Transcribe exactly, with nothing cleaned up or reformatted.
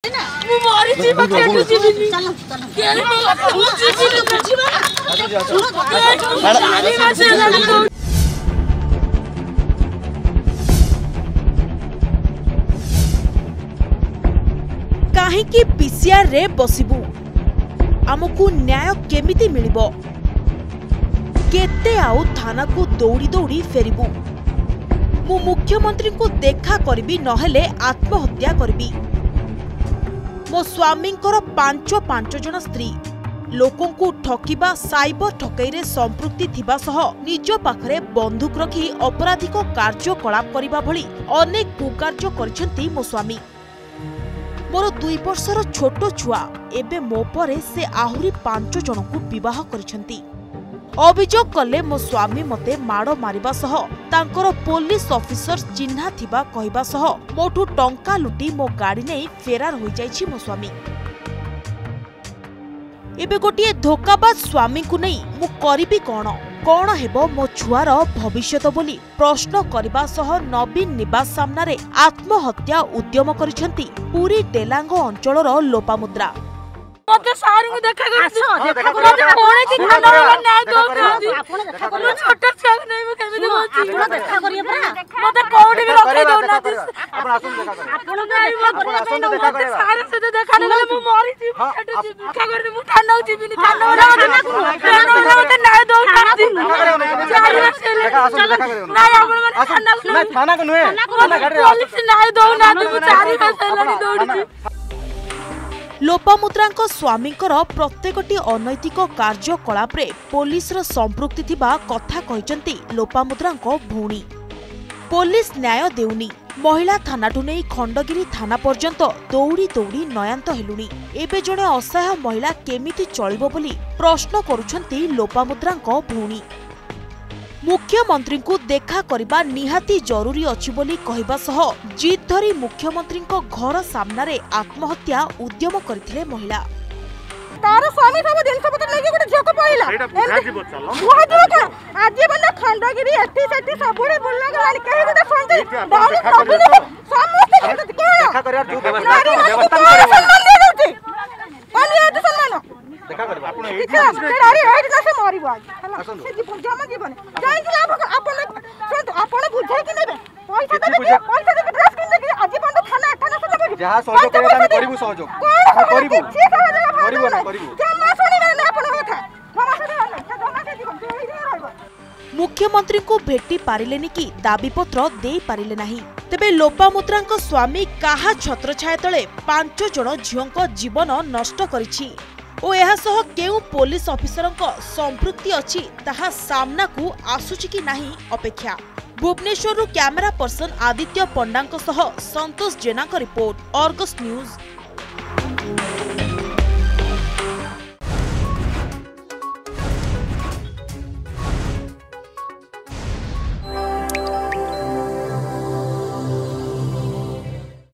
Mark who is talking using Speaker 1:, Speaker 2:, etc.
Speaker 1: ଅଛି ନା
Speaker 2: ମୁଁ ମରିଛି ବାକି ଯିବିନି
Speaker 1: ଚାଲ ଚାଲ
Speaker 2: ମୁଁ ଯିବିନି ବୁଝିବା ଚାରି ମାସ ହେଲାଣି
Speaker 3: काहेकि पीसीआर रे बसिबू आमको न्याय केमिति मिलिबो केते आउ थाना को दौड़ी दौड़ी फेरिबू मु मुख्यमंत्री को देखा करबी नहेले आत्महत्या करबी मो स्वामी पांच पांच जन स्त्री लोकों को ठकिबा साइबर ठकई रे संपृक्ति थिबा सह निज पाखरे बंदूक रखी अपराधिक कार्यकलाप करिबा भली अनेक कुकार्य करिसेंती मो स्वामी मोर दुई वर्षर छोट छुआ एबे मो परे से आहुरी पांच जन को विवाह करिसेंती अभियोग कले मो स्वामी मते माड़ मारिबा सह तांकर पुलिस ऑफिसर चिन्हा थिबा कहिबा सह मोठू टंका लुटी मो गाड़ी नै फेरार होई जाईछि मो स्वामी एबे गोटिए धोकाबाज स्वामी को नै मु करिबी कोन कोन हेबो मो छुआर भविष्यत बोली प्रश्न करबा सह नवीन निवास सामना रे आत्महत्या उद्यम करिसेंती पूरी डेलांग अंचलर लोपामुद्रा
Speaker 2: मते सारी को देखा कर मते कोने की खाना ना दो
Speaker 1: आपण देखा कर
Speaker 2: मैं छोटा छा नहीं मैं केमिति बची
Speaker 1: आपण देखा करिए परा
Speaker 2: मते कोडी भी रखै दो ना
Speaker 4: आपण आसुन देखा कर
Speaker 1: आपण देखा
Speaker 4: आपण आसुन देखा कर
Speaker 2: सारे से देखा नहीं मैं मरी छी देखा कर मु थाना जीबिनी थाना वाला मते ना दो
Speaker 4: देखा आसुन देखा कर
Speaker 2: ना आपण मन थाना
Speaker 4: ना थाना को नुए थाना गाड़ी
Speaker 2: पुलिस ना दो ना तू चारि मास हेलानी दौड़ी
Speaker 3: लोपामुद्रांक स्वामींकर प्रत्येकटी अनैतिक कार्यकलाप रे पुलिस रो संपृक्ति थिबा कथा कहिसंती लोपामुद्रांक भौणी पुलिस न्याय देउनी महिला थानाठु नै खंडगिरी थाना पर्यंत दौड़ी दौड़ी नयांत हेलुनी एबे जणे असहाय महिला केमिति चलिबो बोली प्रश्न करूछंती लोपामुद्रांक भौणी मुख्यमंत्री को देखा करबा निहाती जरूरी अछि बोली कहिबा सह जिद धरी मुख्यमंत्री को घर सामना रे आत्महत्या उद्यम करथिले महिला
Speaker 2: तार स्वामी सब दिन सब लेके गोटे झोक पइला एटा बुझाजी बचलो बुझाजी का आज बंदा खंडगिरी एटी सेटी सबुरे बोलला गलानी कहि गोटे फोन डाउन प्रॉब्लम समस्त
Speaker 4: देखा कर यार जो व्यवस्था
Speaker 2: सम्मान दे दउती काली एट सम्मान
Speaker 4: देखा कर आपण
Speaker 2: अरे राइट का से मरिबो आज से जीवन जमा जीवन जाई कि आप आपण सुन आपण बुझाई कि नेबे पैसा देबे पैसा देबे ड्रेस किन देबे आज बंदा थाना थाना से देबे
Speaker 4: जहां सहयोग करे हम करिबु सहयोग करिबु करिबु ना करिबु
Speaker 2: जमा सुनी ना आपण कथा जमा सुनी ना जमा से जीवन देई रहबो
Speaker 3: मुख्यमंत्री को भेटी पारिलेनी कि दाबी पत्र देई पारिले नाही तेबे लोपामुद्रांक स्वामी काहा छत्रछाया तळे पांच जण झियोंक जीवन नष्ट करिछि ओ एहा सह केउ पुलिस ऑफिसरंक संपृक्ति अछि ताहा सामना को आसुछि कि नाही अपेक्षा भुवनेश्वर कैमरा पर्सन आदित्य पंडांक सह संतोष जेना का रिपोर्ट अर्गस न्यूज।